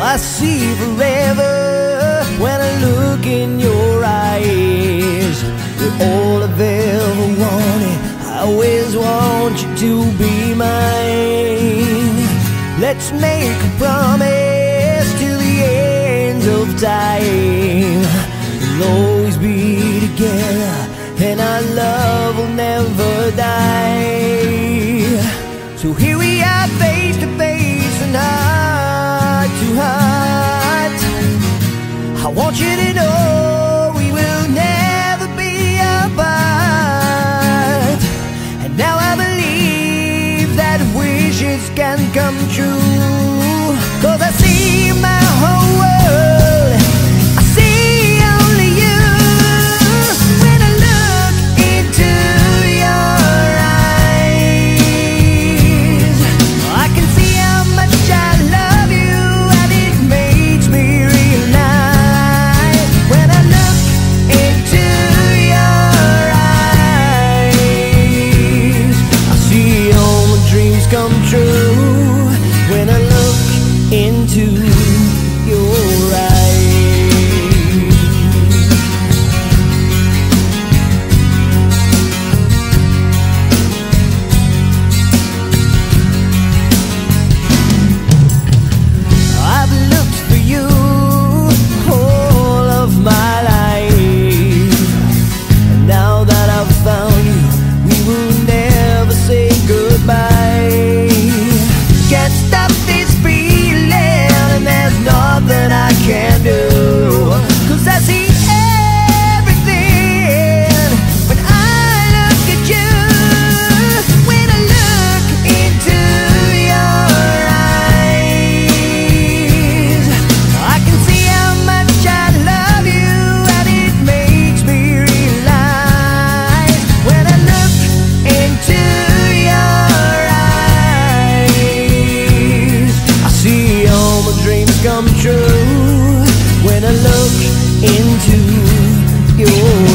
I see forever when I look in your eyes. You're all I've ever wanted. I always want you to be mine. Let's make a promise till the end of time. We'll always be together, and our love will never die. So here we are, face to face and heart to heart. I want you to know we will never be apart. And now I believe that wishes can come true, 'cause I see my whole world, I see only you. When I look into your eyes, I can see how much I love you, and it makes me realize. When I look into your eyes, I see all my dreams come true. When I look into your eyes, I've looked for you all of my life, and now that I've found you, we will never say goodbye. Can't stop this feeling, and there's nothing I can do, 'cause I see everything when I look at you. When I look into your eyes, I can see how much I love you, and it makes me realize. When I look into your eyes, I see all my dreams come true. When I look into your